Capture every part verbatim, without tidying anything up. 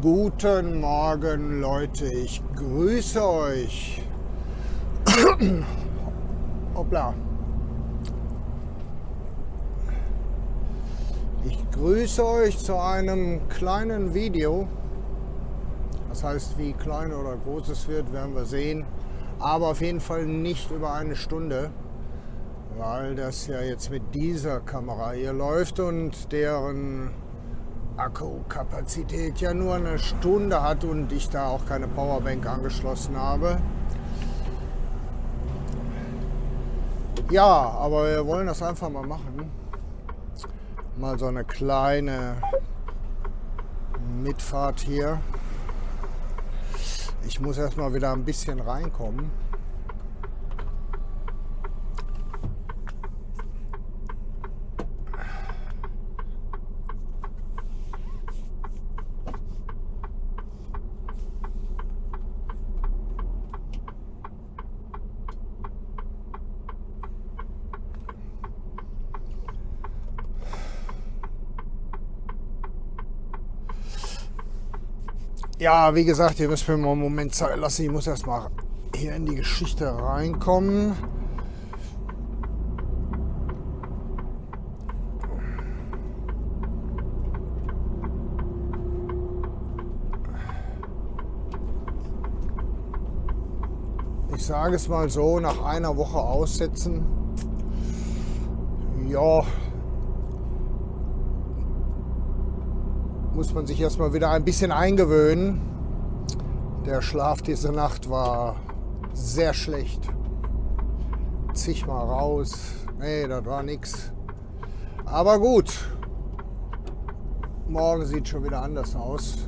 Guten Morgen, Leute, ich grüße euch. Hoppla. Ich grüße euch zu einem kleinen Video. Das heißt, wie klein oder groß es wird, werden wir sehen. Aber auf jeden Fall nicht über eine Stunde, weil das ja jetzt mit dieser Kamera hier läuft und deren Akkukapazität ja nur eine Stunde hat und ich da auch keine Powerbank angeschlossen habe. Ja, aber wir wollen das einfach mal machen. Mal so eine kleine Mitfahrt hier. Ich muss erstmal wieder ein bisschen reinkommen. Ja, wie gesagt, ihr müsst mir mal einen Moment Zeit lassen. Ich muss erst mal hier in die Geschichte reinkommen. Ich sage es mal so, nach einer Woche aussetzen, ja, muss man sich erstmal wieder ein bisschen eingewöhnen. Der Schlaf diese Nacht war sehr schlecht. Zig mal raus. Nee, das war nix. Aber gut. Morgen sieht schon wieder anders aus.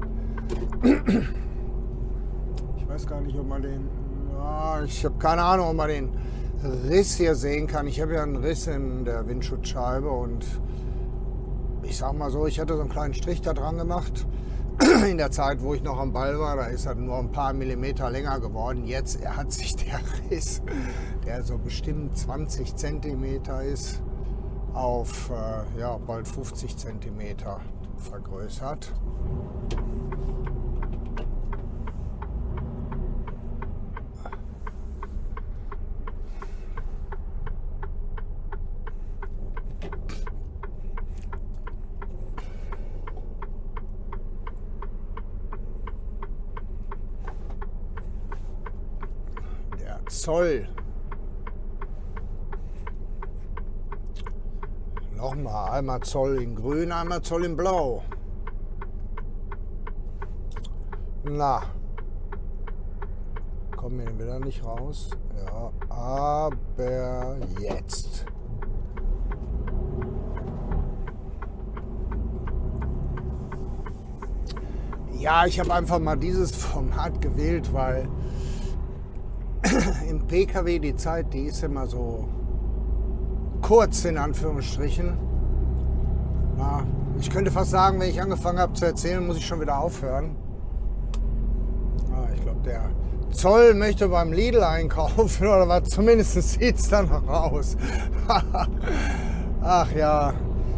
Ich weiß gar nicht, ob man den... Ja, ich habe keine Ahnung, ob man den Riss hier sehen kann. Ich habe ja einen Riss in der Windschutzscheibe und ich sag mal so, ich hatte so einen kleinen Strich da dran gemacht. In der Zeit, wo ich noch am Ball war, da ist er nur ein paar Millimeter länger geworden. Jetzt hat sich der Riss, der so bestimmt zwanzig Zentimeter ist, auf äh, ja, bald fünfzig Zentimeter vergrößert. Zoll. Nochmal, einmal Zoll in grün, einmal Zoll in blau. Na, kommen wir wieder nicht raus. Ja, aber jetzt. Ja, ich habe einfach mal dieses Format gewählt, weil im P K W die Zeit, die ist immer so kurz in Anführungsstrichen. Na, ich könnte fast sagen, wenn ich angefangen habe zu erzählen, muss ich schon wieder aufhören. Ah, ich glaube, der Zoll möchte beim Lidl einkaufen oder was, zumindest sieht es dann noch aus. Ach ja.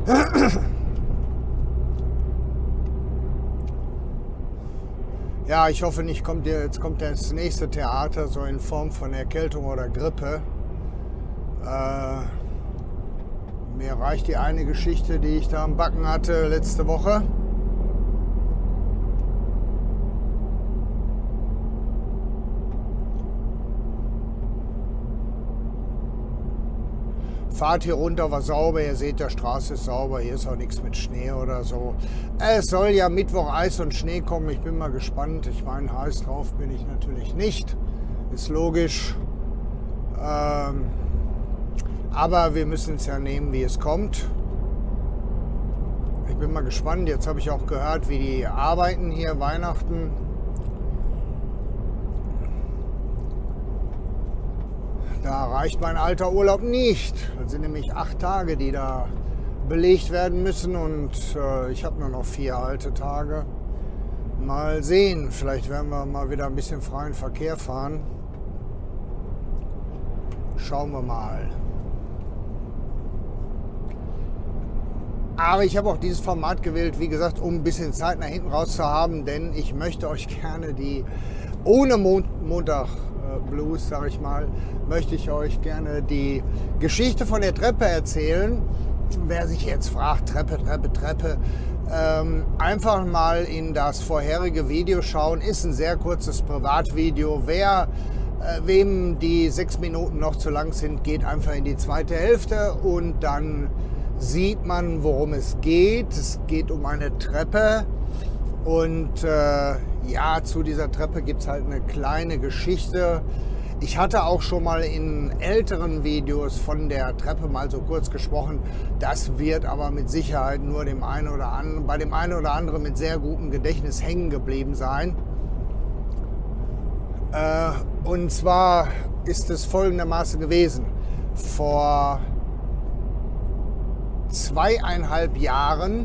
Ja, ich hoffe nicht, kommt jetzt kommt das nächste Theater so in Form von Erkältung oder Grippe. Äh, mir reicht die eine Geschichte, die ich da am Backen hatte letzte Woche. Fahrt hier runter, war sauber, ihr seht, der Straße ist sauber, hier ist auch nichts mit Schnee oder so. Es soll ja Mittwoch Eis und Schnee kommen, ich bin mal gespannt. Ich meine, heiß drauf bin ich natürlich nicht, ist logisch. Ähm, aber wir müssen es ja nehmen, wie es kommt. Ich bin mal gespannt, jetzt habe ich auch gehört, wie die arbeiten hier Weihnachten. Da reicht mein alter Urlaub nicht. Das sind nämlich acht Tage, die da belegt werden müssen und äh, ich habe nur noch vier alte Tage. Mal sehen, vielleicht werden wir mal wieder ein bisschen freien Verkehr fahren. Schauen wir mal. Aber ich habe auch dieses Format gewählt, wie gesagt, um ein bisschen Zeit nach hinten raus zu haben, denn ich möchte euch gerne die, ohne Mon Montag äh, Blues, sage ich mal, möchte ich euch gerne die Geschichte von der Treppe erzählen. Wer sich jetzt fragt, Treppe, Treppe, Treppe, ähm, einfach mal in das vorherige Video schauen. Ist ein sehr kurzes Privatvideo. Wer, äh, wem die sechs Minuten noch zu lang sind, geht einfach in die zweite Hälfte und dann sieht man, worum es geht. Es geht um eine Treppe und äh, ja, zu dieser Treppe gibt es halt eine kleine Geschichte. Ich hatte auch schon mal in älteren Videos von der Treppe mal so kurz gesprochen. Das wird aber mit Sicherheit nur dem einen oder anderen, bei dem einen oder anderen mit sehr gutem Gedächtnis hängen geblieben sein. Äh, und zwar ist es folgendermaßen gewesen. Vor zweieinhalb Jahren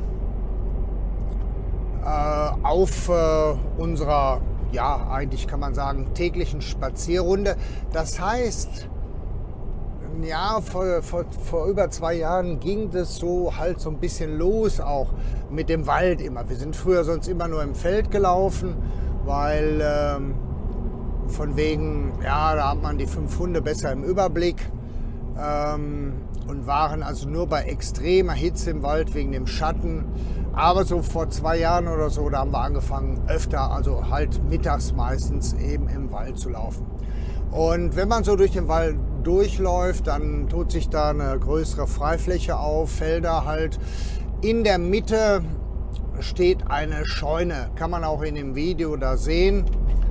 äh, auf äh, unserer, ja, eigentlich kann man sagen, täglichen Spazierrunde. Das heißt, ja, vor, vor, vor über zwei Jahren ging das so halt so ein bisschen los, auch mit dem Wald immer. Wir sind früher sonst immer nur im Feld gelaufen, weil ähm, von wegen, ja, da hat man die fünf Hunde besser im Überblick. Ähm, und waren also nur bei extremer Hitze im Wald wegen dem Schatten. Aber so vor zwei Jahren oder so, da haben wir angefangen, öfter, also halt mittags meistens eben im Wald zu laufen. Und wenn man so durch den Wald durchläuft, dann tut sich da eine größere Freifläche auf, Felder halt. In der Mitte steht eine Scheune, kann man auch in dem Video da sehen.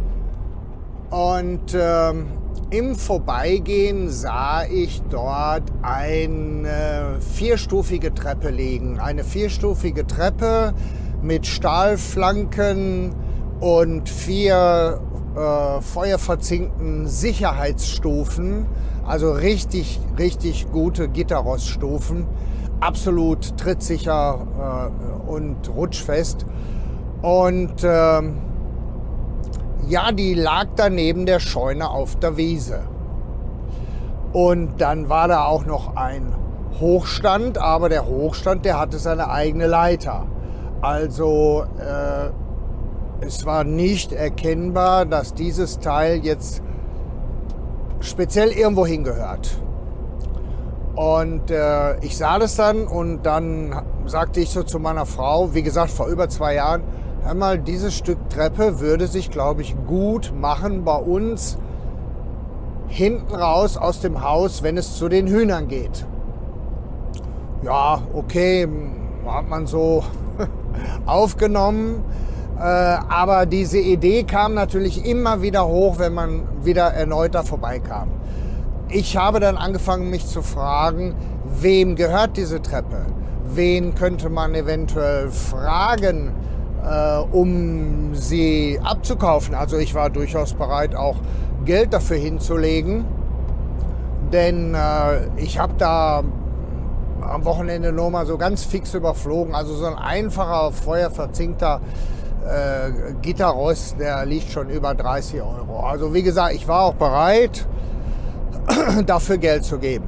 Und ähm, im Vorbeigehen sah ich dort eine vierstufige Treppe liegen. Eine vierstufige Treppe mit Stahlflanken und vier äh, feuerverzinkten Sicherheitsstufen. Also richtig, richtig gute Gitterroststufen. Absolut trittsicher äh, und rutschfest. Und äh, ja, die lag da neben der Scheune auf der Wiese. Und dann war da auch noch ein Hochstand, aber der Hochstand, der hatte seine eigene Leiter. Also äh, es war nicht erkennbar, dass dieses Teil jetzt speziell irgendwo hingehört. Und äh, ich sah das dann und dann sagte ich so zu meiner Frau, wie gesagt, vor über zwei Jahren, hör mal, dieses Stück Treppe würde sich, glaube ich, gut machen bei uns hinten raus aus dem Haus, wenn es zu den Hühnern geht. Ja, okay, hat man so aufgenommen. Äh, aber diese Idee kam natürlich immer wieder hoch, wenn man wieder erneut da vorbeikam. Ich habe dann angefangen, mich zu fragen, wem gehört diese Treppe? Wen könnte man eventuell fragen, äh, um sie abzukaufen? Also ich war durchaus bereit, auch Geld dafür hinzulegen, denn äh, ich habe da am Wochenende nur mal so ganz fix überflogen. Also so ein einfacher, feuerverzinkter äh, Gitterrost, der liegt schon über dreißig Euro. Also wie gesagt, ich war auch bereit, dafür Geld zu geben.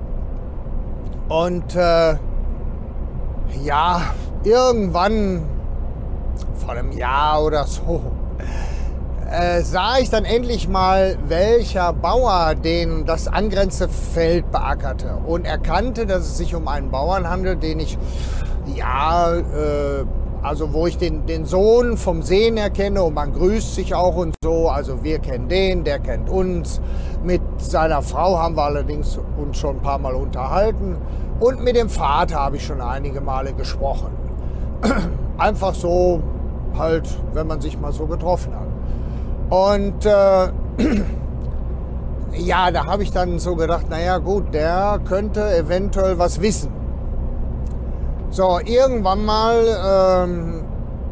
Und äh, ja, irgendwann vor einem Jahr oder so äh, sah ich dann endlich mal, welcher Bauer den das angrenzende Feld beackerte und erkannte, dass es sich um einen Bauern handelt, den ich, ja, äh, also wo ich den, den Sohn vom Sehen erkenne und man grüßt sich auch und so. Also wir kennen den, der kennt uns. Mit seiner Frau haben wir allerdings uns schon ein paar Mal unterhalten und mit dem Vater habe ich schon einige Male gesprochen. Einfach so halt, wenn man sich mal so getroffen hat. Und äh, ja, da habe ich dann so gedacht, naja gut, der könnte eventuell was wissen. So, irgendwann mal ähm,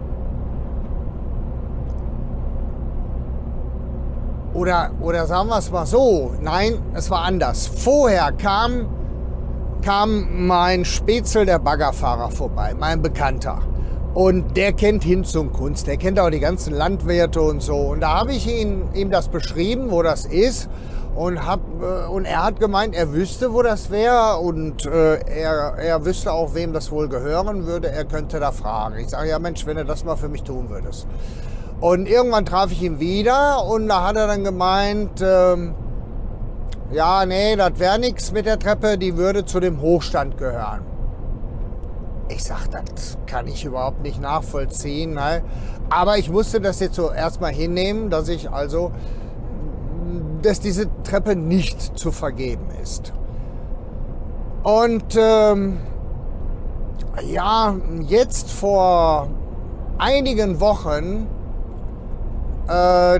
oder, oder sagen wir es mal so, nein, es war anders. Vorher kam, kam mein Spätzl, der Baggerfahrer, vorbei, mein Bekannter. Und der kennt Hinz und Kunst, der kennt auch die ganzen Landwirte und so. Und da habe ich ihn, ihm das beschrieben, wo das ist. und, hab, äh, und er hat gemeint, er wüsste, wo das wäre und äh, er, er wüsste auch, wem das wohl gehören würde. Er könnte da fragen. Ich sage, ja Mensch, wenn du das mal für mich tun würdest. Und irgendwann traf ich ihn wieder und da hat er dann gemeint, ähm, ja, nee, das wäre nichts mit der Treppe, die würde zu dem Hochstand gehören. Ich sage, das kann ich überhaupt nicht nachvollziehen. Ne? Aber ich musste das jetzt so erstmal hinnehmen, dass ich also, dass diese Treppe nicht zu vergeben ist. Und ähm, ja, jetzt vor einigen Wochen äh,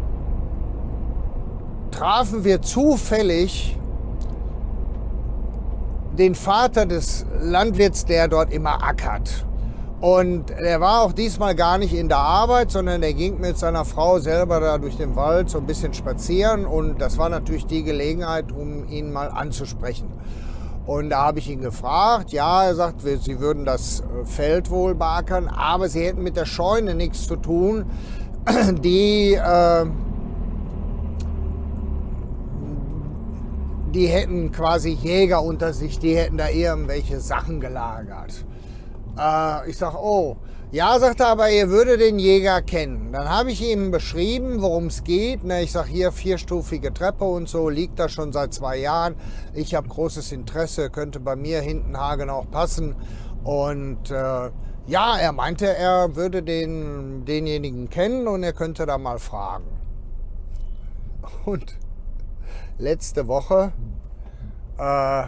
trafen wir zufällig den Vater des Landwirts, der dort immer ackert. Und er war auch diesmal gar nicht in der Arbeit, sondern er ging mit seiner Frau selber da durch den Wald so ein bisschen spazieren. Und das war natürlich die Gelegenheit, um ihn mal anzusprechen. Und da habe ich ihn gefragt. Ja, er sagt, sie würden das Feld wohl beackern, aber sie hätten mit der Scheune nichts zu tun. Die... Äh, Die hätten quasi Jäger unter sich, die hätten da irgendwelche Sachen gelagert. Äh, ich sage, oh, ja, sagt er, aber ihr würdet den Jäger kennen. Dann habe ich ihm beschrieben, worum es geht. Ne, ich sage, hier vierstufige Treppe und so, liegt da schon seit zwei Jahren. Ich habe großes Interesse, könnte bei mir hinten haargenau passen. Und äh, ja, er meinte, er würde den, denjenigen kennen und er könnte da mal fragen. Und letzte Woche, äh,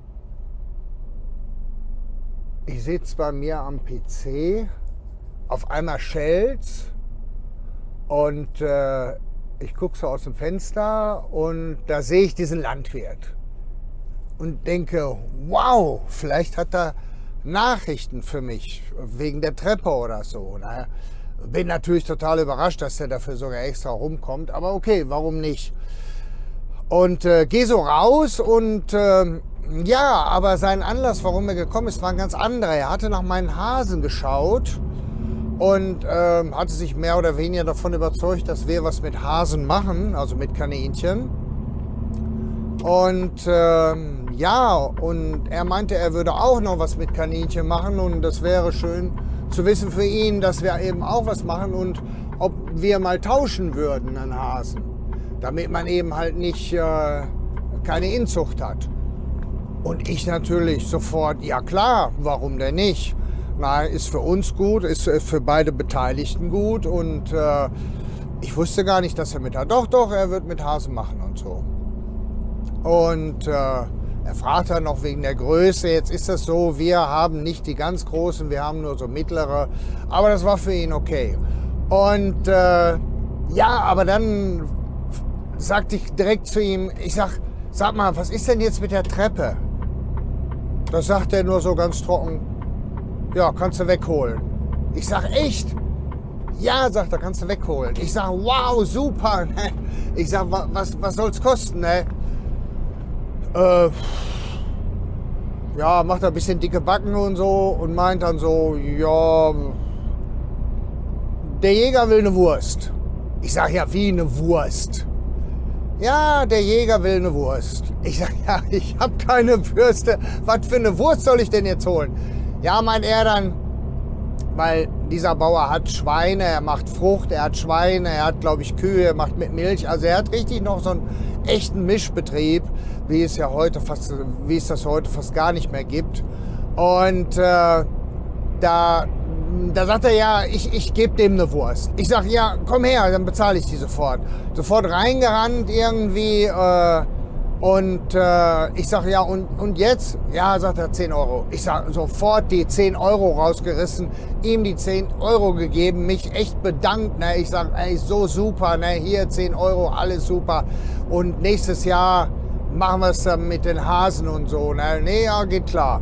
ich sitze bei mir am P C, auf einmal schellt's und äh, ich gucke so aus dem Fenster und da sehe ich diesen Landwirt und denke, wow, vielleicht hat er Nachrichten für mich wegen der Treppe oder so. Ne? Bin natürlich total überrascht, dass er dafür sogar extra rumkommt, aber okay, warum nicht? Und äh, gehe so raus und äh, ja, aber sein Anlass, warum er gekommen ist, war ein ganz anderer. Er hatte nach meinen Hasen geschaut und äh, hatte sich mehr oder weniger davon überzeugt, dass wir was mit Hasen machen, also mit Kaninchen. Und äh, ja, und er meinte, er würde auch noch was mit Kaninchen machen und das wäre schön zu wissen für ihn, dass wir eben auch was machen und ob wir mal tauschen würden an Hasen. Damit man eben halt nicht äh, keine Inzucht hat. Und ich natürlich sofort, ja klar, warum denn nicht? Na, ist für uns gut, ist für beide Beteiligten gut und äh, ich wusste gar nicht, dass er mit hat. Doch, doch, er wird mit Hasen machen und so. Und äh, er fragt dann noch wegen der Größe. Jetzt ist das so, wir haben nicht die ganz großen, wir haben nur so mittlere. Aber das war für ihn okay. Und äh, ja, aber dann sagte ich direkt zu ihm, ich sag, sag mal, was ist denn jetzt mit der Treppe? Das sagt er nur so ganz trocken, ja, kannst du wegholen. Ich sag, echt? Ja, sagt er, kannst du wegholen. Ich sag, wow, super. Ich sag, was, was soll's kosten, ne? Äh, ja, macht er ein bisschen dicke Backen und so und meint dann so, ja, der Jäger will eine Wurst. Ich sag, ja, wie eine Wurst? Ja, der Jäger will eine Wurst. Ich sag, ja, ich habe keine Würste. Was für eine Wurst soll ich denn jetzt holen? Ja, meint er dann, weil dieser Bauer hat Schweine, er macht Frucht, er hat Schweine, er hat, glaube ich, Kühe, er macht mit Milch. Also er hat richtig noch so einen echten Mischbetrieb, wie es ja heute fast, wie es das heute fast gar nicht mehr gibt. Und äh, da, da sagt er, ja, ich, ich gebe dem eine Wurst. Ich sage, ja, komm her, dann bezahle ich die sofort. Sofort reingerannt irgendwie äh, und äh, ich sage, ja, und, und jetzt? Ja, sagt er, zehn Euro. Ich sage, sofort die zehn Euro rausgerissen, ihm die zehn Euro gegeben, mich echt bedankt. Ne? Ich sage, ey, so super, ne? Hier zehn Euro, alles super. Und nächstes Jahr machen wir es dann mit den Hasen und so. Ne? Nee, ja, geht klar.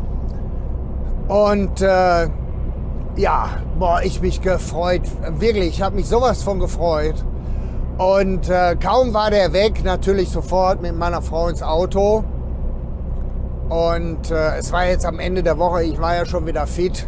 Und äh, ja, boah, ich mich gefreut, wirklich, ich habe mich sowas von gefreut. Und äh, kaum war der weg, natürlich sofort mit meiner Frau ins Auto. Und äh, es war jetzt am Ende der Woche, ich war ja schon wieder fit.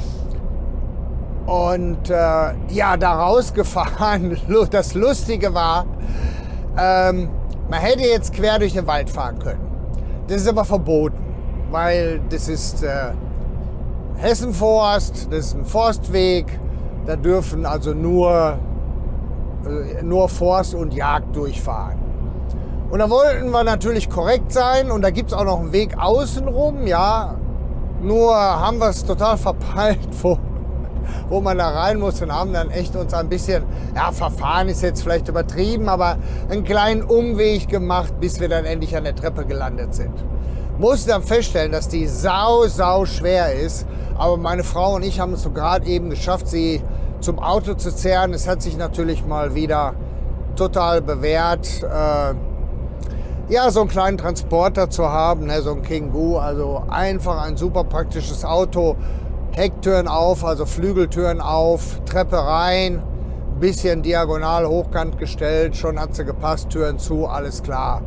Und äh, ja, da rausgefahren, das Lustige war, ähm, Man hätte jetzt quer durch den Wald fahren können. Das ist aber verboten, weil das ist äh, Hessenforst, das ist ein Forstweg. Da dürfen also nur, äh, nur Forst und Jagd durchfahren. Und da wollten wir natürlich korrekt sein und da gibt es auch noch einen Weg außenrum, ja. Nur haben wir es total verpeilt, wo, wo man da rein muss und haben dann echt uns ein bisschen, ja, verfahren ist jetzt vielleicht übertrieben, aber einen kleinen Umweg gemacht, bis wir dann endlich an der Treppe gelandet sind. Musste dann feststellen, dass die sau, sau schwer ist, aber meine Frau und ich haben es so gerade eben geschafft, sie zum Auto zu zerren. Es hat sich natürlich mal wieder total bewährt, äh, ja, so einen kleinen Transporter zu haben, ne, so ein Kangoo, also einfach ein super praktisches Auto. Hecktüren auf, also Flügeltüren auf, Treppe rein, bisschen diagonal hochkant gestellt, schon hat sie gepasst, Türen zu, alles klar.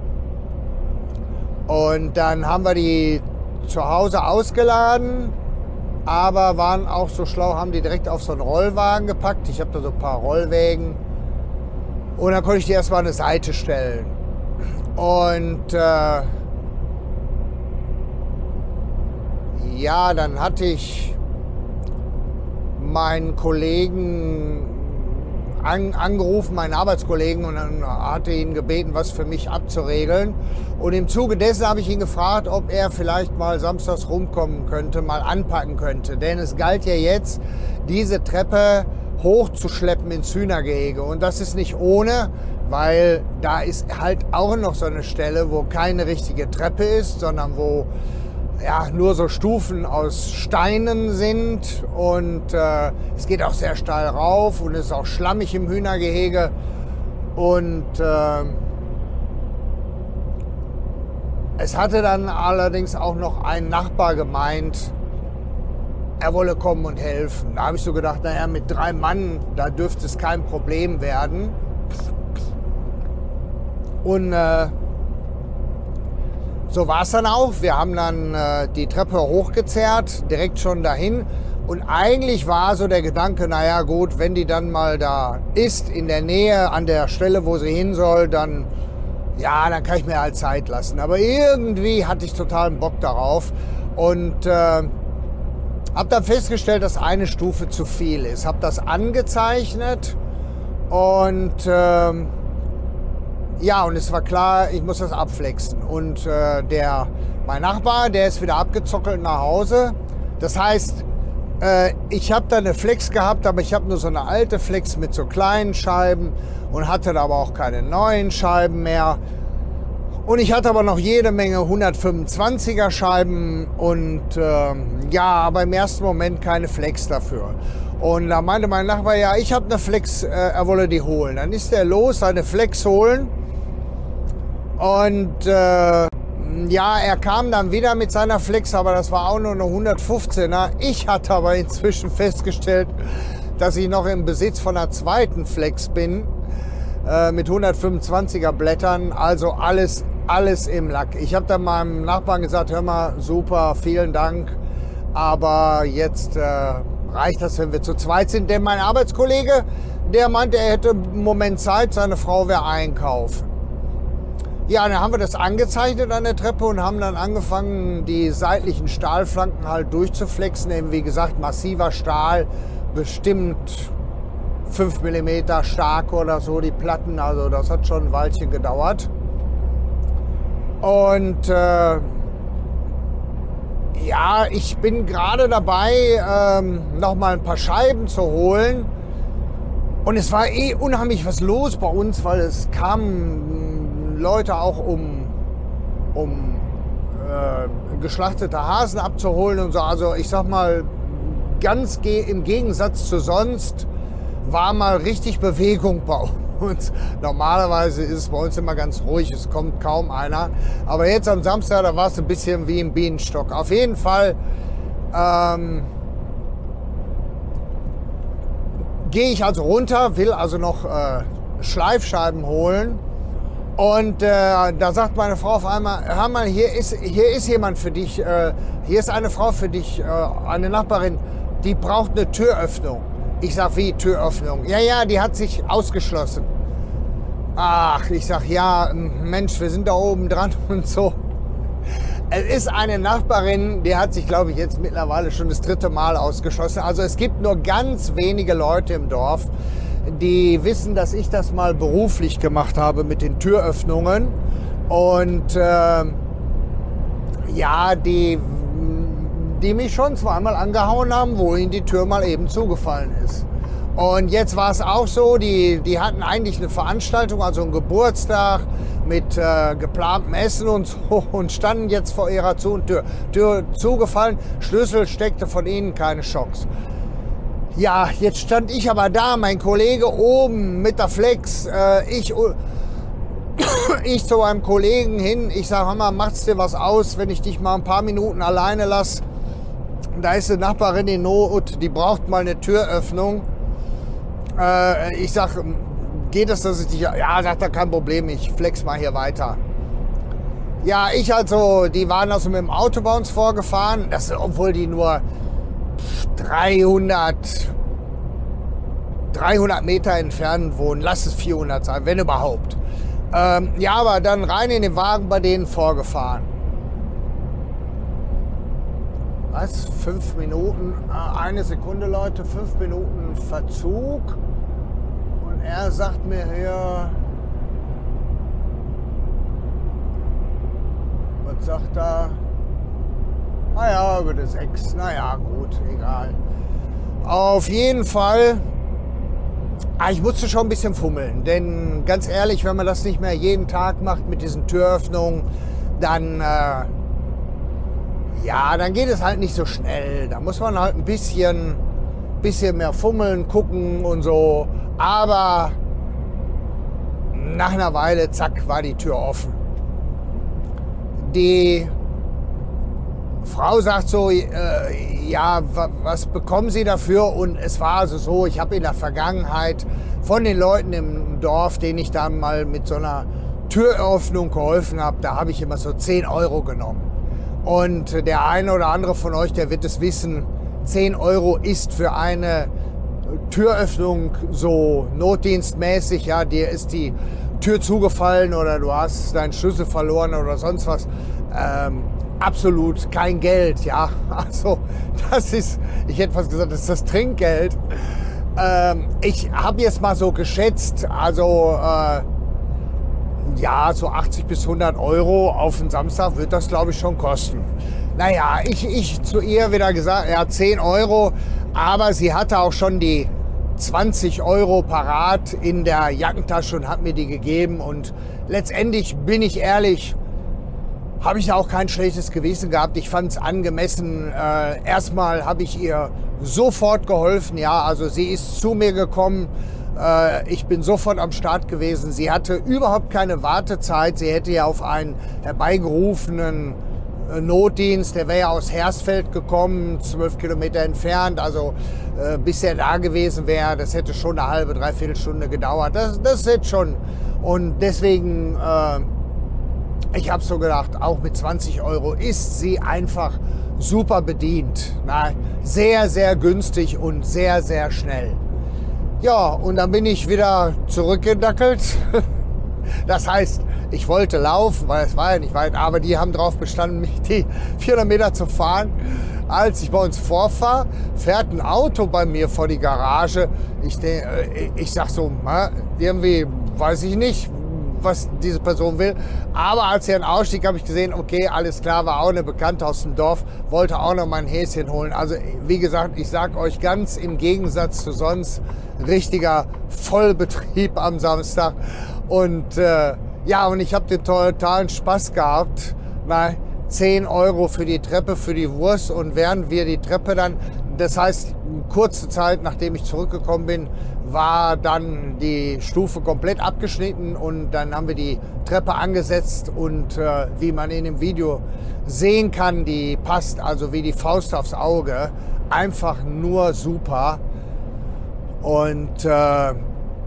Und dann haben wir die zu Hause ausgeladen, aber waren auch so schlau, haben die direkt auf so einen Rollwagen gepackt. Ich habe da so ein paar Rollwägen und dann konnte ich die erstmal an eine Seite stellen. Und äh, ja, dann hatte ich meinen Kollegen an, angerufen, meinen Arbeitskollegen, und dann hatte ihn gebeten, was für mich abzuregeln. Und im Zuge dessen habe ich ihn gefragt, ob er vielleicht mal samstags rumkommen könnte, mal anpacken könnte. Denn es galt ja jetzt, diese Treppe hochzuschleppen ins Hühnergehege. Und das ist nicht ohne, weil da ist halt auch noch so eine Stelle, wo keine richtige Treppe ist, sondern wo ja, nur so Stufen aus Steinen sind. Und äh, es geht auch sehr steil rauf und es ist auch schlammig im Hühnergehege. Und äh, es hatte dann allerdings auch noch ein Nachbar gemeint, er wolle kommen und helfen. Da habe ich so gedacht, naja, mit drei Mann, da dürfte es kein Problem werden. Und äh, so war es dann auch. Wir haben dann äh, die Treppe hochgezerrt, direkt schon dahin. Und eigentlich war so der Gedanke, naja gut, wenn die dann mal da ist, in der Nähe, an der Stelle, wo sie hin soll, dann, ja, dann kann ich mir halt Zeit lassen. Aber irgendwie hatte ich totalen Bock darauf. Und äh, habe dann festgestellt, dass eine Stufe zu viel ist. Habe das angezeichnet und äh, ja, und es war klar, ich muss das abflexen. Und äh, der, mein Nachbar, der ist wieder abgezockelt nach Hause. Das heißt, äh, ich habe da eine Flex gehabt, aber ich habe nur so eine alte Flex mit so kleinen Scheiben und hatte da aber auch keine neuen Scheiben mehr. Und ich hatte aber noch jede Menge hundertfünfundzwanziger Scheiben und äh, ja, aber im ersten Moment keine Flex dafür. Und da meinte mein Nachbar, ja, ich habe eine Flex, äh, er wolle die holen. Dann ist er los, seine Flex holen. Und äh, ja, er kam dann wieder mit seiner Flex, aber das war auch nur eine hundertfünfzehner. Ich hatte aber inzwischen festgestellt, dass ich noch im Besitz von einer zweiten Flex bin, äh, mit hundertfünfundzwanziger Blättern, also alles, alles im Lack. Ich habe dann meinem Nachbarn gesagt, hör mal, super, vielen Dank, aber jetzt äh, reicht das, wenn wir zu zweit sind, denn mein Arbeitskollege, der meinte, er hätte einen Moment Zeit, seine Frau wäre einkaufen. Ja, dann haben wir das angezeichnet an der Treppe und haben dann angefangen, die seitlichen Stahlflanken halt durchzuflexen. Eben wie gesagt, massiver Stahl, bestimmt fünf Millimeter stark oder so, die Platten. Also das hat schon ein Weilchen gedauert. Und äh, ja, ich bin gerade dabei, ähm, noch mal ein paar Scheiben zu holen. Und es war eh unheimlich was los bei uns, weil es kamen Leute auch, um, um äh, geschlachtete Hasen abzuholen und so. Also ich sag mal, ganz ge im Gegensatz zu sonst war mal richtig Bewegung bei uns. Normalerweise ist es bei uns immer ganz ruhig, es kommt kaum einer. Aber jetzt am Samstag, da war es ein bisschen wie im Bienenstock. Auf jeden Fall ähm, gehe ich also runter, will also noch äh, Schleifscheiben holen. Und äh, da sagt meine Frau auf einmal, hör mal, hier ist, hier ist jemand für dich, äh, hier ist eine Frau für dich, äh, eine Nachbarin, die braucht eine Türöffnung. Ich sag, wie Türöffnung? Ja, ja, die hat sich ausgeschlossen. Ach, ich sag, ja, Mensch, wir sind da oben dran und so. Es ist eine Nachbarin, die hat sich, glaube ich, jetzt mittlerweile schon das dritte Mal ausgeschossen. Also es gibt nur ganz wenige Leute im Dorf, die wissen, dass ich das mal beruflich gemacht habe mit den Türöffnungen. Und äh, ja, die, die mich schon zweimal angehauen haben, wo ihnen die Tür mal eben zugefallen ist. Und jetzt war es auch so, die, die hatten eigentlich eine Veranstaltung, also einen Geburtstag mit äh, geplantem Essen und so und standen jetzt vor ihrer Tür, Tür zugefallen. Schlüssel steckte von ihnen, keine Chance. Ja, jetzt stand ich aber da, mein Kollege oben mit der Flex, äh, ich, ich zu einem Kollegen hin, ich sage, hör mal, macht's dir was aus, wenn ich dich mal ein paar Minuten alleine lasse? Da ist eine Nachbarin in Not, die braucht mal eine Türöffnung. Äh, ich sag, geht es, dass ich dich... Ja, sagt er, kein Problem, ich flex mal hier weiter. Ja, ich also, die waren also mit dem Auto bei uns vorgefahren, das, obwohl die nur dreihundert, dreihundert Meter entfernt wohnen, lass es vierhundert sein, wenn überhaupt. Ähm, ja, aber dann rein in den Wagen bei denen vorgefahren. Was? Fünf Minuten, eine Sekunde, Leute, fünf Minuten Verzug. Und er sagt mir hier, was sagt er? Ah ja, über das Sechs. Naja, gut, egal. Auf jeden Fall, ah, ich musste schon ein bisschen fummeln. Denn ganz ehrlich, wenn man das nicht mehr jeden Tag macht mit diesen Türöffnungen, dann... Äh, Ja, dann geht es halt nicht so schnell. Da muss man halt ein bisschen, bisschen mehr fummeln, gucken und so. Aber nach einer Weile, zack, war die Tür offen. Die Frau sagt so, äh, ja, was bekommen Sie dafür? Und es war also so, ich habe in der Vergangenheit von den Leuten im Dorf, denen ich dann mal mit so einer Türöffnung geholfen habe, da habe ich immer so zehn Euro genommen. Und der eine oder andere von euch, der wird es wissen, zehn Euro ist für eine Türöffnung so notdienstmäßig, ja, dir ist die Tür zugefallen oder du hast deinen Schlüssel verloren oder sonst was, ähm, absolut kein Geld, ja. Also das ist, ich hätte fast gesagt, das ist das Trinkgeld. Ähm, ich habe jetzt mal so geschätzt, also äh, ja, so achtzig bis hundert Euro auf den Samstag wird das, glaube ich, schon kosten. Naja, ich, ich zu ihr wieder gesagt, ja, zehn Euro, aber sie hatte auch schon die zwanzig Euro parat in der Jackentasche und hat mir die gegeben. Und letztendlich, bin ich ehrlich, habe ich auch kein schlechtes Gewissen gehabt. Ich fand es angemessen. Äh, erstmal habe ich ihr sofort geholfen. Ja, also sie ist zu mir gekommen. Ich bin sofort am Start gewesen. Sie hatte überhaupt keine Wartezeit. Sie hätte ja auf einen herbeigerufenen Notdienst, der wäre ja aus Hersfeld gekommen, zwölf Kilometer entfernt. Also äh, bis er da gewesen wäre, das hätte schon eine halbe, dreiviertel Stunde gedauert. Das, das hätte schon. Und deswegen, äh, ich habe so gedacht, auch mit zwanzig Euro ist sie einfach super bedient. Na, sehr, sehr günstig und sehr, sehr schnell. Ja, und dann bin ich wieder zurückgedackelt. Das heißt, ich wollte laufen, weil es war ja nicht weit, aber die haben darauf bestanden, mich die vierhundert Meter zu fahren. Als ich bei uns vorfahre, fährt ein Auto bei mir vor die Garage. Ich, ich sag so, irgendwie weiß ich nicht, was diese Person will. Aber als er ausstieg, habe ich gesehen, okay, alles klar, war auch eine Bekannte aus dem Dorf, wollte auch noch mal ein Häschen holen. Also wie gesagt, ich sage euch ganz im Gegensatz zu sonst, richtiger Vollbetrieb am Samstag. Und äh, ja, und ich habe den totalen Spaß gehabt. Mal zehn Euro für die Treppe, für die Wurst. Und während wir die Treppe dann, das heißt, kurze Zeit nachdem ich zurückgekommen bin, war dann die Stufe komplett abgeschnitten und dann haben wir die Treppe angesetzt und äh, wie man in dem Video sehen kann, die passt also wie die Faust aufs Auge. Einfach nur super und äh,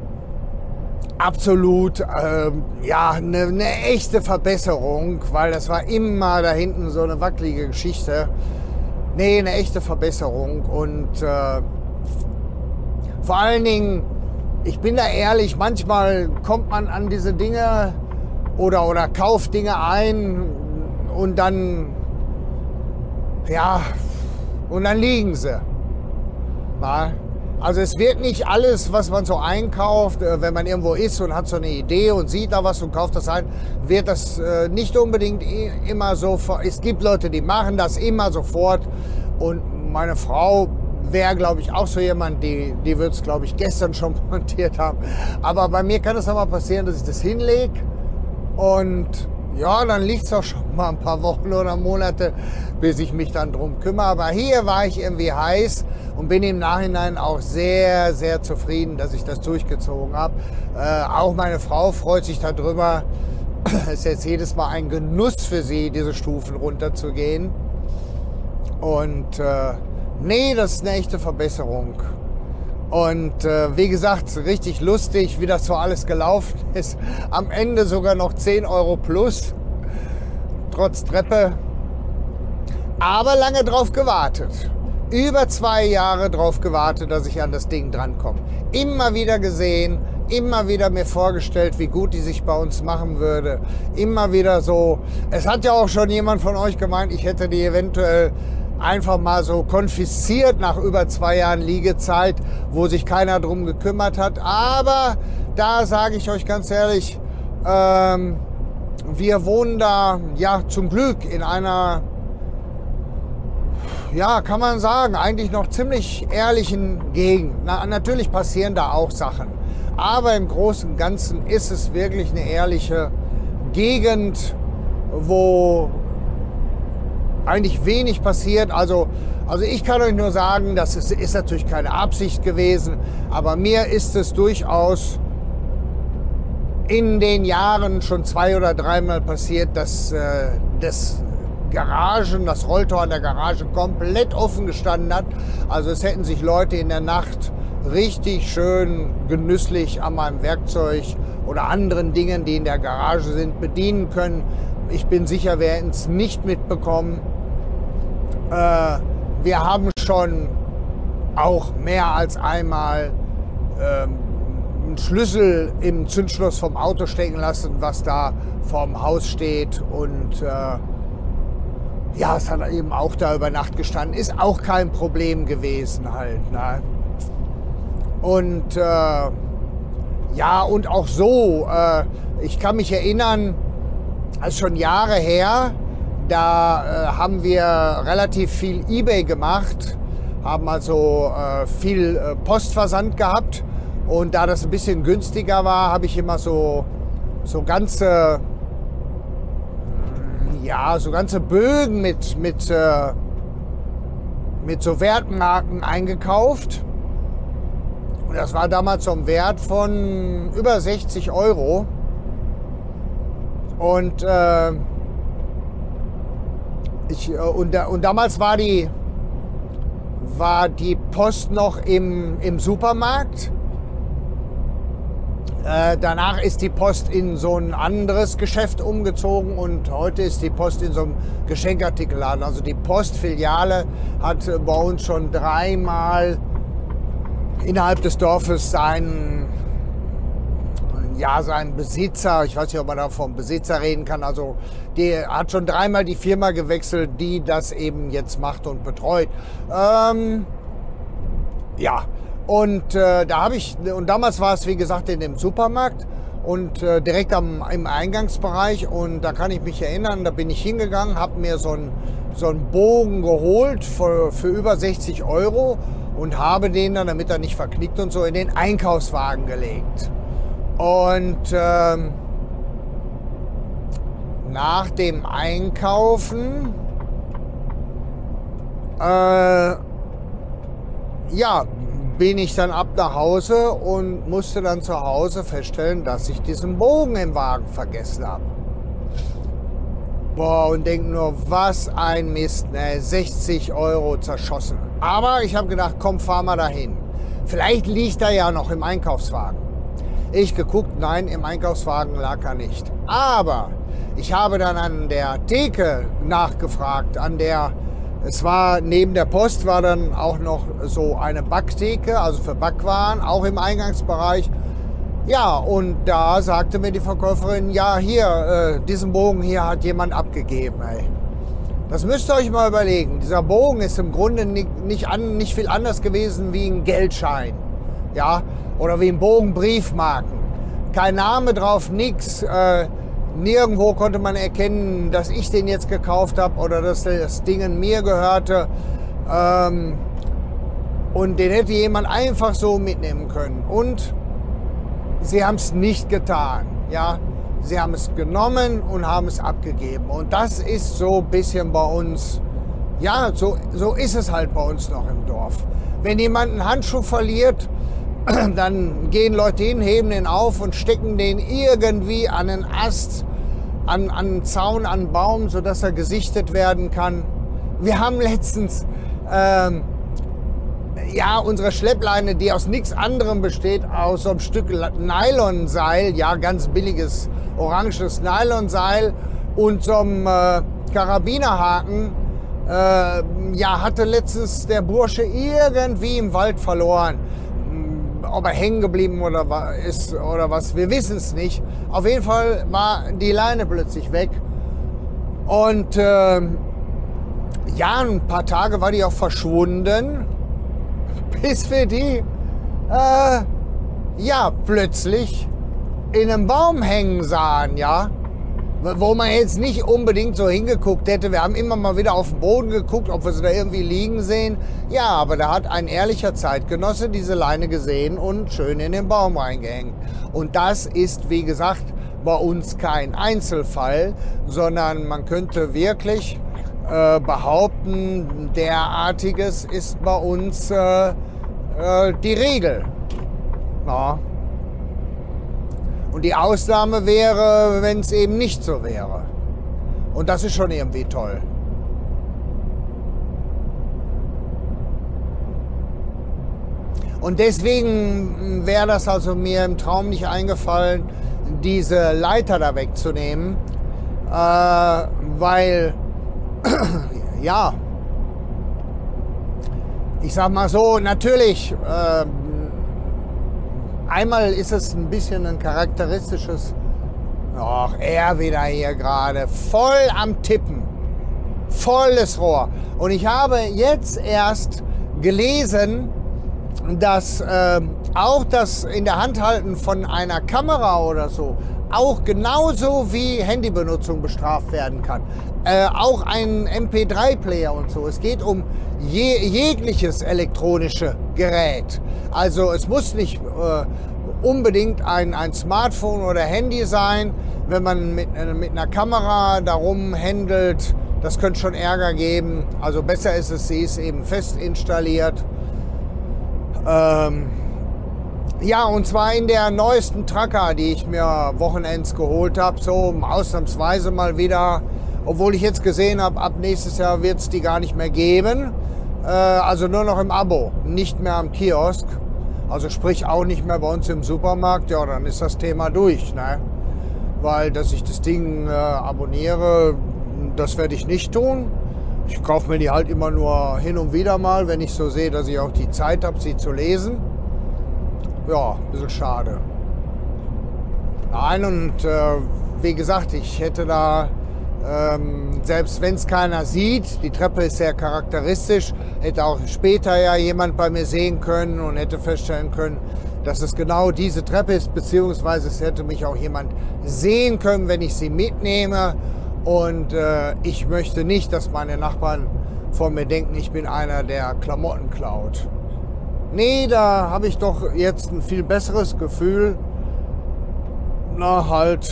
absolut äh, ja, eine ne echte Verbesserung, weil das war immer da hinten so eine wackelige Geschichte. Nee, eine echte Verbesserung und äh, vor allen Dingen, ich bin da ehrlich, manchmal kommt man an diese Dinge oder, oder kauft Dinge ein und dann, ja, und dann liegen sie. Na? Also es wird nicht alles, was man so einkauft, wenn man irgendwo ist und hat so eine Idee und sieht da was und kauft das ein, wird das nicht unbedingt immer so. Es gibt Leute, die machen das immer sofort. Und meine Frau wäre, glaube ich, auch so jemand, die, die wird es, glaube ich, gestern schon montiert haben. Aber bei mir kann es auch mal passieren, dass ich das hinlege und ja, dann liegt es auch schon mal ein paar Wochen oder Monate, bis ich mich dann drum kümmere. Aber hier war ich irgendwie heiß und bin im Nachhinein auch sehr, sehr zufrieden, dass ich das durchgezogen habe. Äh, auch meine Frau freut sich darüber. Es ist jetzt jedes Mal ein Genuss für sie, diese Stufen runterzugehen. Und äh, nee, das ist eine echte Verbesserung. Und äh, wie gesagt, richtig lustig, wie das so alles gelaufen ist. Am Ende sogar noch zehn Euro plus, trotz Treppe. Aber lange drauf gewartet. Über zwei Jahre drauf gewartet, dass ich an das Ding drankomme. Immer wieder gesehen, immer wieder mir vorgestellt, wie gut die sich bei uns machen würde. Immer wieder so. Es hat ja auch schon jemand von euch gemeint, ich hätte die eventuell einfach mal so konfisziert nach über zwei Jahren Liegezeit, wo sich keiner drum gekümmert hat. Aber da sage ich euch ganz ehrlich, ähm, wir wohnen da ja zum Glück in einer, ja, kann man sagen, eigentlich noch ziemlich ehrlichen Gegend. Na, natürlich passieren da auch Sachen. Aber im Großen und Ganzen ist es wirklich eine ehrliche Gegend, wo eigentlich wenig passiert. Also, also ich kann euch nur sagen, das ist, ist natürlich keine Absicht gewesen, aber mir ist es durchaus in den Jahren schon zwei oder dreimal passiert, dass äh, das Garagen, das Rolltor an der Garage komplett offen gestanden hat. Also es hätten sich Leute in der Nacht richtig schön genüsslich an meinem Werkzeug oder anderen Dingen, die in der Garage sind, bedienen können. Ich bin sicher, wir hätten es nicht mitbekommen. Äh, wir haben schon auch mehr als einmal ähm, einen Schlüssel im Zündschloss vom Auto stecken lassen, was da vorm Haus steht. Und äh, ja, es hat eben auch da über Nacht gestanden. Ist auch kein Problem gewesen halt. Ne? Und äh, ja, und auch so, äh, ich kann mich erinnern, also schon Jahre her, da äh, haben wir relativ viel eBay gemacht, haben also äh, viel äh, Postversand gehabt und da das ein bisschen günstiger war, habe ich immer so, so ganze, ja, so ganze Bögen mit, mit, äh, mit so Wertmarken eingekauft. Und das war damals so ein Wert von über sechzig Euro. Und, äh, ich, äh, und, und damals war die, war die Post noch im, im Supermarkt. Äh, danach ist die Post in so ein anderes Geschäft umgezogen und heute ist die Post in so einem Geschenkartikelladen. Also die Postfiliale hat bei uns schon dreimal innerhalb des Dorfes seinen, ja, seinen Besitzer, ich weiß nicht, ob man da vom Besitzer reden kann, also der hat schon dreimal die Firma gewechselt, die das eben jetzt macht und betreut. Ähm, ja, und äh, da habe ich, und damals war es wie gesagt in dem Supermarkt und äh, direkt am, im Eingangsbereich und da kann ich mich erinnern, da bin ich hingegangen, habe mir so einen so einen Bogen geholt für, für über sechzig Euro und habe den dann, damit er nicht verknickt und so, in den Einkaufswagen gelegt. Und ähm, nach dem Einkaufen, äh, ja, bin ich dann ab nach Hause und musste dann zu Hause feststellen, dass ich diesen Bogen im Wagen vergessen habe. Boah, und denk nur, was ein Mist, ne? sechzig Euro zerschossen. Aber ich habe gedacht, komm, fahr mal dahin. Vielleicht liegt er ja noch im Einkaufswagen. Ich geguckt, nein, im Einkaufswagen lag er nicht. Aber ich habe dann an der Theke nachgefragt, an der Es war neben der Post war dann auch noch so eine Backtheke, also für Backwaren, auch im Eingangsbereich. Ja, und da sagte mir die Verkäuferin, ja, hier, äh, diesen Bogen hier hat jemand abgegeben. Ey. Das müsst ihr euch mal überlegen. Dieser Bogen ist im Grunde nicht, nicht, an, nicht viel anders gewesen wie ein Geldschein. Ja, oder wie ein Bogen Briefmarken. Kein Name drauf, nix. Äh, nirgendwo konnte man erkennen, dass ich den jetzt gekauft habe oder dass das Ding mir gehörte. Ähm, und den hätte jemand einfach so mitnehmen können. Und sie haben es nicht getan. Ja, sie haben es genommen und haben es abgegeben. Und das ist so ein bisschen bei uns, ja, so, so ist es halt bei uns noch im Dorf. Wenn jemand einen Handschuh verliert, dann gehen Leute hin, heben den auf und stecken den irgendwie an einen Ast, an, an einen Zaun, an einen Baum, sodass er gesichtet werden kann. Wir haben letztens ähm, ja, unsere Schleppleine, die aus nichts anderem besteht, aus so einem Stück Nylonseil, ja, ganz billiges oranges Nylonseil und so einem äh, Karabinerhaken, äh, ja, hatte letztens der Bursche irgendwie im Wald verloren. Ob er hängen geblieben oder ist oder was, wir wissen es nicht. Auf jeden Fall war die Leine plötzlich weg. Und äh, ja, ein paar Tage war die auch verschwunden, bis wir die äh, ja plötzlich in einem Baum hängen sahen, ja. Wo man jetzt nicht unbedingt so hingeguckt hätte. Wir haben immer mal wieder auf den Boden geguckt, ob wir sie da irgendwie liegen sehen. Ja, aber da hat ein ehrlicher Zeitgenosse diese Leine gesehen und schön in den Baum reingehängt. Und das ist, wie gesagt, bei uns kein Einzelfall, sondern man könnte wirklich äh, behaupten, derartiges ist bei uns äh, äh, die Regel. Ja. Und die Ausnahme wäre, wenn es eben nicht so wäre. Und das ist schon irgendwie toll. Und deswegen wäre das also mir im Traum nicht eingefallen, diese Leiter da wegzunehmen. Äh, weil, ja, ich sag mal so, natürlich, äh, einmal ist es ein bisschen ein charakteristisches, ach, er wieder hier gerade, voll am Tippen, volles Rohr. Und ich habe jetzt erst gelesen, dass äh, auch das in der Hand halten von einer Kamera oder so auch genauso wie Handybenutzung bestraft werden kann. Äh, auch ein M P drei Player und so. Es geht um je, jegliches elektronische Gerät. Also es muss nicht äh, unbedingt ein, ein Smartphone oder Handy sein. Wenn man mit, äh, mit einer Kamera darum händelt, das könnte schon Ärger geben. Also besser ist es, sie ist eben fest installiert. Ähm, ja, und zwar in der neuesten Tracker, die ich mir wochenends geholt habe, so ausnahmsweise mal wieder, obwohl ich jetzt gesehen habe, ab nächstes Jahr wird es die gar nicht mehr geben, äh, also nur noch im Abo, nicht mehr am Kiosk, also sprich auch nicht mehr bei uns im Supermarkt, ja, dann ist das Thema durch, ne? Weil, dass ich das Ding äh, abonniere, das werde ich nicht tun. Ich kaufe mir die halt immer nur hin und wieder mal, wenn ich so sehe, dass ich auch die Zeit habe, sie zu lesen. Ja, ein bisschen schade. Nein, und äh, wie gesagt, ich hätte da, ähm, selbst wenn es keiner sieht, die Treppe ist sehr charakteristisch, hätte auch später ja jemand bei mir sehen können und hätte feststellen können, dass es genau diese Treppe ist, beziehungsweise es hätte mich auch jemand sehen können, wenn ich sie mitnehme. Und äh, ich möchte nicht, dass meine Nachbarn von mir denken, ich bin einer, der Klamotten klaut. Nee, da habe ich doch jetzt ein viel besseres Gefühl. Na, halt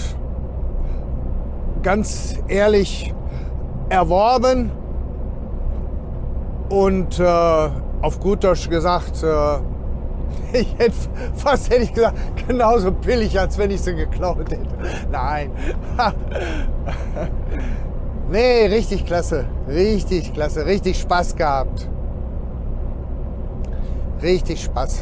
ganz ehrlich erworben. Und äh, auf gut Deutsch gesagt, äh, ich hätte, fast hätte ich gesagt, genauso billig, als wenn ich sie geklaut hätte. Nein. Nee, richtig klasse. Richtig klasse. Richtig Spaß gehabt. Richtig Spaß.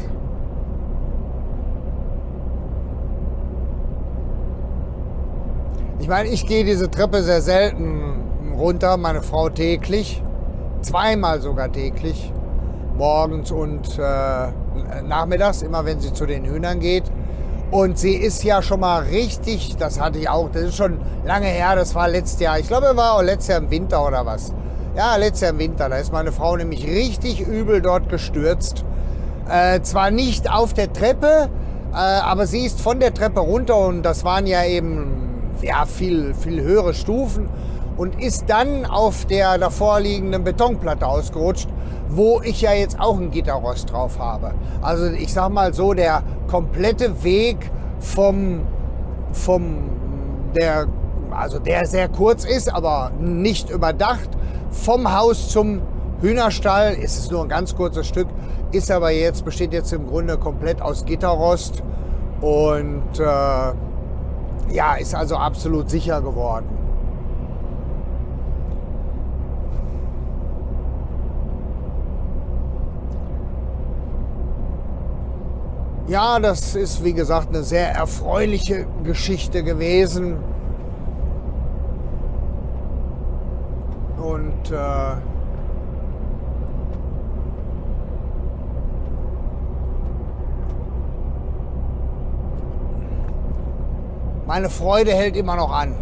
Ich meine, ich gehe diese Treppe sehr selten runter, meine Frau täglich. zweimal sogar täglich, morgens und äh, nachmittags, immer wenn sie zu den Hühnern geht. Und sie ist ja schon mal richtig, das hatte ich auch, das ist schon lange her, das war letztes Jahr, ich glaube, war auch letztes Jahr im Winter oder was. Ja, letztes Jahr im Winter, da ist meine Frau nämlich richtig übel dort gestürzt. Äh, zwar nicht auf der Treppe, äh, aber sie ist von der Treppe runter und das waren ja eben ja, viel, viel höhere Stufen und ist dann auf der davor liegenden Betonplatte ausgerutscht, wo ich ja jetzt auch ein Gitterrost drauf habe. Also ich sag mal so, der komplette Weg vom, vom der, also der sehr kurz ist, aber nicht überdacht, vom Haus zum Hühnerstall ist es nur ein ganz kurzes Stück, ist aber jetzt, besteht jetzt im Grunde komplett aus Gitterrost und äh, ja, ist also absolut sicher geworden. Ja, das ist wie gesagt eine sehr erfreuliche Geschichte gewesen. Und äh, meine Freude hält immer noch an.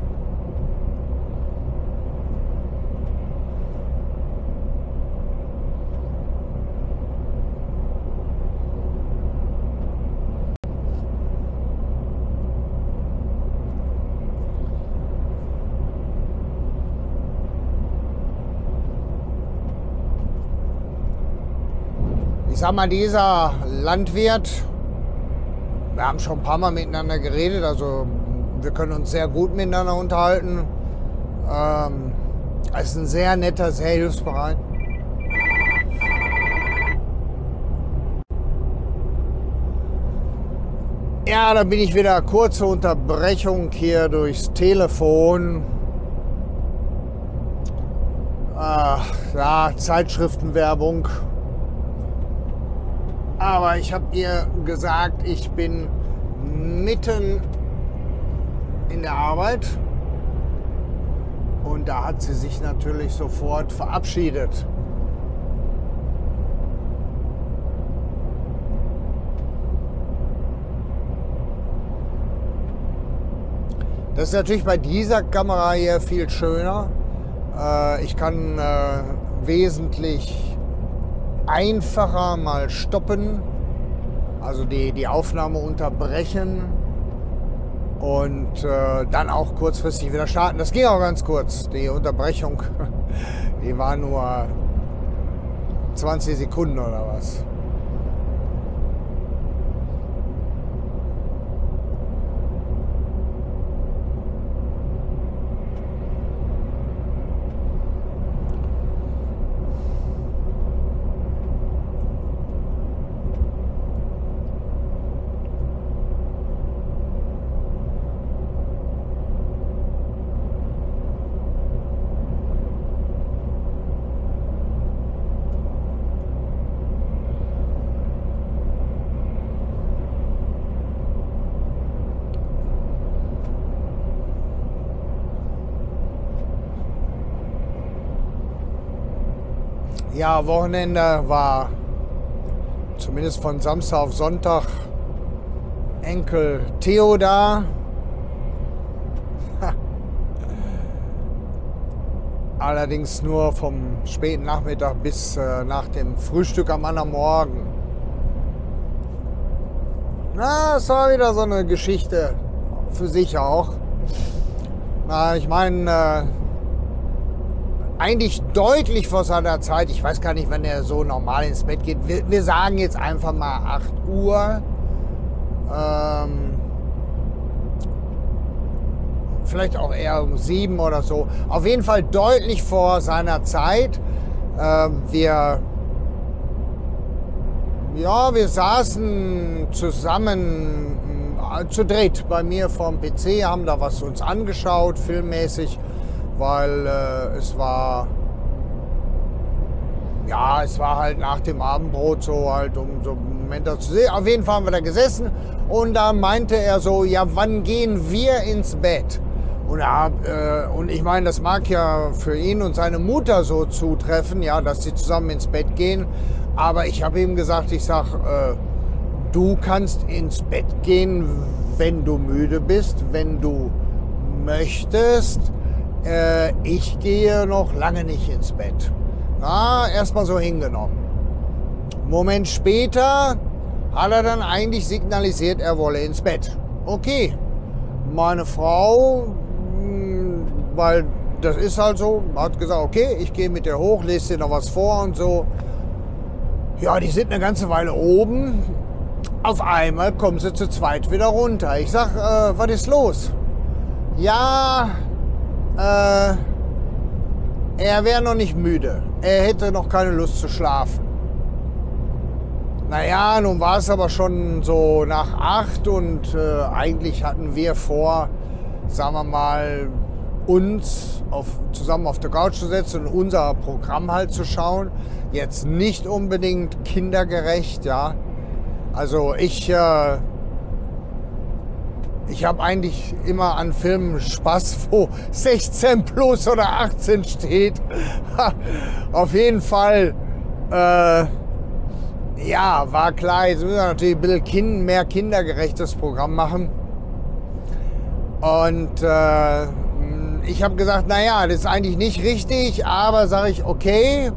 Ich sag mal, dieser Landwirt, wir haben schon ein paar Mal miteinander geredet, also wir können uns sehr gut miteinander unterhalten. Ähm, er ist ein sehr netter, sehr hilfsbereit. Ja, dann bin ich wieder kurze Unterbrechung hier durchs Telefon. Äh, ja, Zeitschriftenwerbung. Aber ich habe ihr gesagt, ich bin mitten in der Arbeit und da hat sie sich natürlich sofort verabschiedet. Das ist natürlich bei dieser Kamera hier viel schöner. Ich kann wesentlich einfacher mal stoppen, also die, die Aufnahme unterbrechen und äh, dann auch kurzfristig wieder starten. Das ging auch ganz kurz. Die Unterbrechung, die war nur zwanzig Sekunden oder was. Ja, Wochenende war zumindest von Samstag auf Sonntag Enkel Theo da. Allerdings nur vom späten Nachmittag bis äh, nach dem Frühstück am anderen Morgen. Na, es war wieder so eine Geschichte für sich auch. Na, ich meine, äh, eigentlich deutlich vor seiner Zeit. Ich weiß gar nicht, wann er so normal ins Bett geht. Wir, wir sagen jetzt einfach mal acht Uhr. Ähm, vielleicht auch eher um sieben oder so. Auf jeden Fall deutlich vor seiner Zeit. Ähm, wir, ja, wir saßen zusammen äh, zu dritt bei mir vorm P C, haben da was uns angeschaut, filmmäßig. Weil äh, es war, ja, es war halt nach dem Abendbrot so halt, um so einen Moment da zu sehen. Auf jeden Fall haben wir da gesessen und da meinte er so, ja, wann gehen wir ins Bett? Und, er, äh, und ich meine, das mag ja für ihn und seine Mutter so zutreffen, ja, dass sie zusammen ins Bett gehen. Aber ich habe ihm gesagt, ich sag, äh, du kannst ins Bett gehen, wenn du müde bist, wenn du möchtest. Äh, ich gehe noch lange nicht ins Bett. Na, erstmal so hingenommen. Moment später hat er dann eigentlich signalisiert, er wolle ins Bett. Okay, meine Frau, weil das ist halt so, hat gesagt, okay, ich gehe mit dir hoch, lese dir noch was vor und so. Ja, die sind eine ganze Weile oben. Auf einmal kommen sie zu zweit wieder runter. Ich sag, äh, was ist los? Ja, äh, er wäre noch nicht müde. Er hätte noch keine Lust zu schlafen. Naja, nun war es aber schon so nach acht und äh, eigentlich hatten wir vor, sagen wir mal, uns auf, zusammen auf der Couch zu setzen und unser Programm halt zu schauen. Jetzt nicht unbedingt kindergerecht, ja. Also ich, äh, ich habe eigentlich immer an Filmen Spaß, wo sechzehn plus oder achtzehn steht. Auf jeden Fall, äh, ja, war klar, jetzt müssen wir natürlich ein bisschen kind, mehr kindergerechtes Programm machen. Und äh, ich habe gesagt, naja, das ist eigentlich nicht richtig, aber sage ich, okay.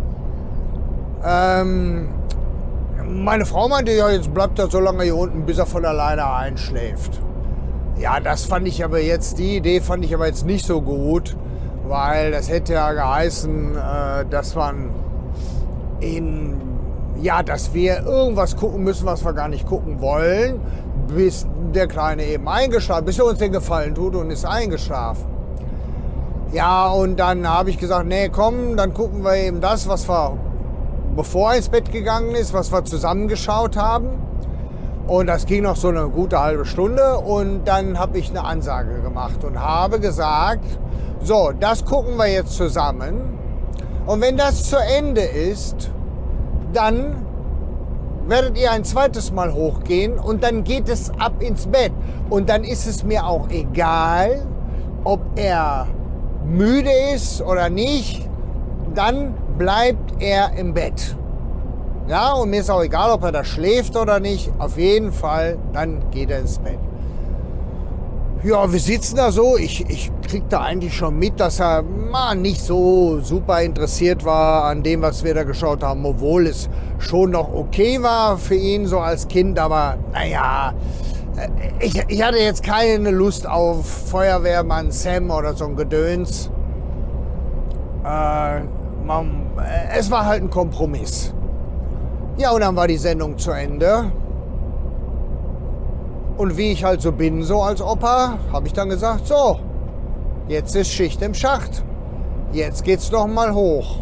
Ähm, meine Frau meinte, ja, jetzt bleibt er so lange hier unten, bis er von alleine einschläft. Ja, das fand ich aber jetzt, die Idee fand ich aber jetzt nicht so gut, weil das hätte ja geheißen, äh, dass man in, ja, dass wir irgendwas gucken müssen, was wir gar nicht gucken wollen, bis der Kleine eben eingeschlafen, bis er uns den Gefallen tut und ist eingeschlafen. Ja, und dann habe ich gesagt, nee, komm, dann gucken wir eben das, was wir, bevor er ins Bett gegangen ist, was wir zusammengeschaut haben. Und das ging noch so eine gute halbe Stunde. Und dann habe ich eine Ansage gemacht und habe gesagt, so, das gucken wir jetzt zusammen. Und wenn das zu Ende ist, dann werdet ihr ein zweites Mal hochgehen und dann geht es ab ins Bett. Und dann ist es mir auch egal, ob er müde ist oder nicht, dann bleibt er im Bett. Ja, und mir ist auch egal, ob er da schläft oder nicht. Auf jeden Fall, dann geht er ins Bett. Ja, wir sitzen da so. Ich, ich krieg da eigentlich schon mit, dass er mal nicht so super interessiert war an dem, was wir da geschaut haben. Obwohl es schon noch okay war für ihn so als Kind. Aber naja, ich, ich hatte jetzt keine Lust auf Feuerwehrmann Sam oder so ein Gedöns. Äh, man, es war halt ein Kompromiss. Ja, und dann war die Sendung zu Ende. Und wie ich halt so bin, so als Opa, habe ich dann gesagt, so, jetzt ist Schicht im Schacht. Jetzt geht's doch mal hoch.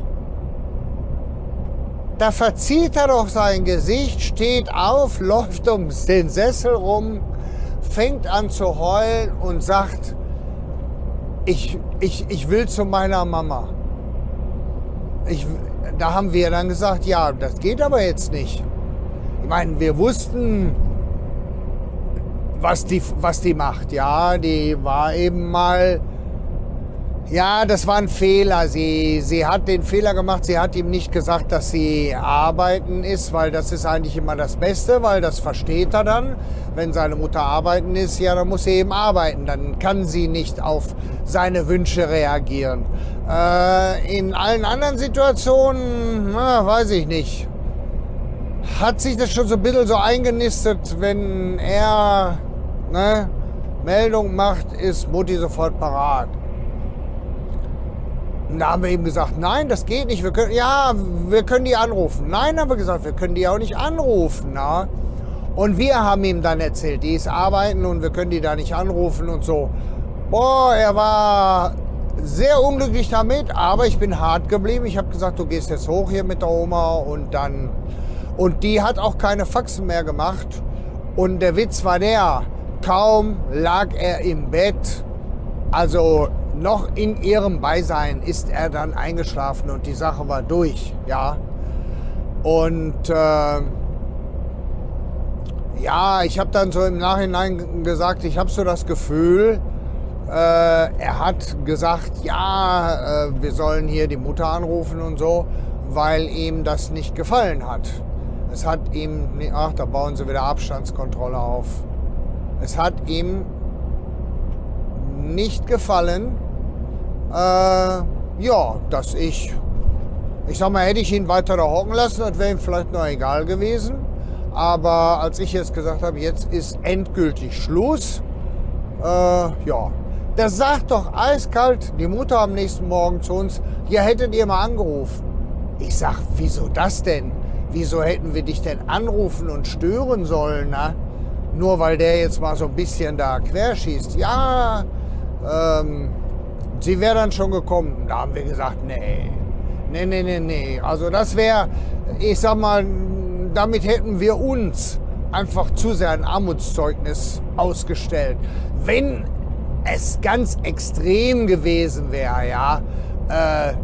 Da verzieht er doch sein Gesicht, steht auf, läuft um den Sessel rum, fängt an zu heulen und sagt, ich, ich, ich will zu meiner Mama. Ich, da haben wir dann gesagt, ja, das geht aber jetzt nicht. Ich meine, wir wussten, was die, was die macht. Ja, die war eben mal, ja, das war ein Fehler. Sie, sie hat den Fehler gemacht, sie hat ihm nicht gesagt, dass sie arbeiten ist, weil das ist eigentlich immer das Beste, weil das versteht er dann. Wenn seine Mutter arbeiten ist, ja, dann muss sie eben arbeiten. Dann kann sie nicht auf seine Wünsche reagieren. Äh, in allen anderen Situationen, na, weiß ich nicht. Hat sich das schon so ein bisschen so eingenistet, wenn er ne, Meldung macht, ist Mutti sofort parat. Und da haben wir ihm gesagt, nein, das geht nicht. Wir können, ja, wir können die anrufen. Nein, haben wir gesagt, wir können die auch nicht anrufen. Na? Und wir haben ihm dann erzählt, die ist arbeiten und wir können die da nicht anrufen und so. Boah, er war sehr unglücklich damit, aber ich bin hart geblieben. Ich habe gesagt, du gehst jetzt hoch hier mit der Oma und dann... Und die hat auch keine Faxen mehr gemacht. Und der Witz war der, kaum lag er im Bett, also noch in ihrem Beisein ist er dann eingeschlafen und die Sache war durch, ja. Und äh, ja, ich habe dann so im Nachhinein gesagt, ich habe so das Gefühl, Äh, er hat gesagt, ja, äh, wir sollen hier die Mutter anrufen und so, weil ihm das nicht gefallen hat. Es hat ihm, ach, da bauen sie wieder Abstandskontrolle auf. Es hat ihm nicht gefallen, äh, ja, dass ich, ich sag mal, hätte ich ihn weiter da hocken lassen, das wäre ihm vielleicht noch egal gewesen. Aber als ich jetzt gesagt habe, jetzt ist endgültig Schluss, äh, ja, da sagt doch eiskalt die Mutter am nächsten Morgen zu uns, ja, hättet ihr mal angerufen. Ich sag, wieso das denn? Wieso hätten wir dich denn anrufen und stören sollen, na? Nur weil der jetzt mal so ein bisschen da querschießt. Ja, ähm, sie wäre dann schon gekommen. Da haben wir gesagt, nee, nee, nee, nee, nee. Also das wäre, ich sag mal, damit hätten wir uns einfach zu sehr ein Armutszeugnis ausgestellt. Wenn es ganz extrem gewesen wäre, ja, äh,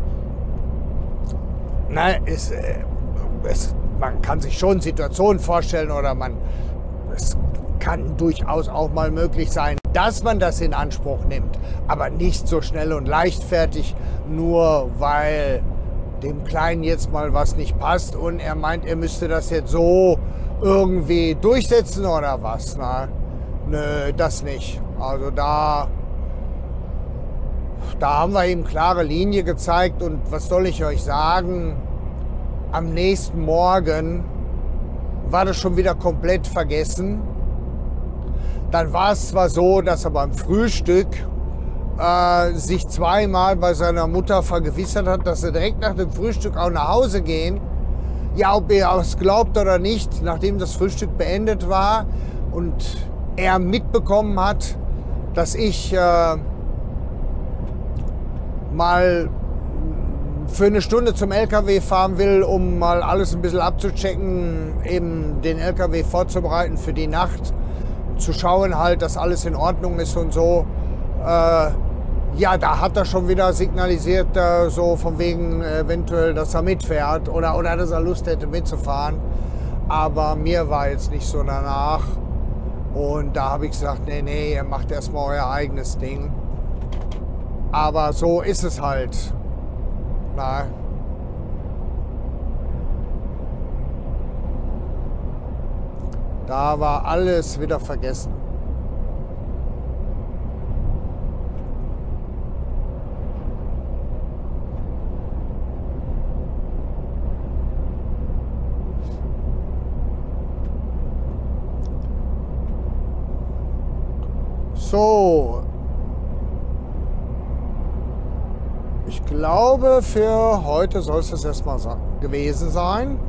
na, es, äh, es, man kann sich schon Situationen vorstellen oder man, es kann durchaus auch mal möglich sein, dass man das in Anspruch nimmt, aber nicht so schnell und leichtfertig, nur weil dem Kleinen jetzt mal was nicht passt und er meint, er müsste das jetzt so irgendwie durchsetzen oder was. Na, nö, das nicht. Also da, da haben wir ihm klare Linie gezeigt und was soll ich euch sagen, am nächsten Morgen war das schon wieder komplett vergessen. Dann war es zwar so, dass er beim Frühstück äh, sich zweimal bei seiner Mutter vergewissert hat, dass sie direkt nach dem Frühstück auch nach Hause gehen. Ja, ob ihr es glaubt oder nicht, nachdem das Frühstück beendet war und er mitbekommen hat, dass ich äh, mal für eine Stunde zum L K W fahren will, um mal alles ein bisschen abzuchecken, eben den L K W vorzubereiten für die Nacht, zu schauen halt, dass alles in Ordnung ist und so. Äh, ja, da hat er schon wieder signalisiert, äh, so von wegen eventuell, dass er mitfährt oder, oder dass er Lust hätte mitzufahren. Aber mir war jetzt nicht so danach. Und da habe ich gesagt, nee, nee, ihr macht erstmal euer eigenes Ding. Aber so ist es halt. Na. Da war alles wieder vergessen. So. Ich glaube, für heute soll es das erstmal gewesen sein.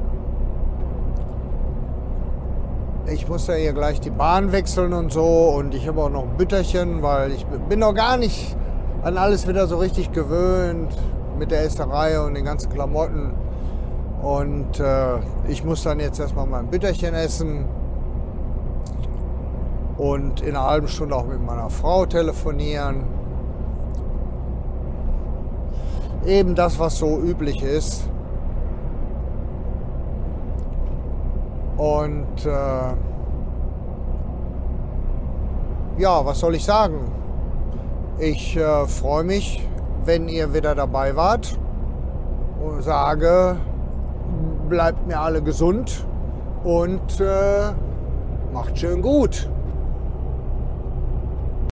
Ich muss ja hier gleich die Bahn wechseln und so und ich habe auch noch ein Bütterchen, weil ich bin noch gar nicht an alles wieder so richtig gewöhnt mit der Esterei und den ganzen Klamotten. Und äh, ich muss dann jetzt erstmal mein Bütterchen essen und in einer halben Stunde auch mit meiner Frau telefonieren. Eben das, was so üblich ist. Und äh, ja, was soll ich sagen? Ich äh, freue mich, wenn ihr wieder dabei wart und sage, bleibt mir alle gesund und äh, macht schön gut.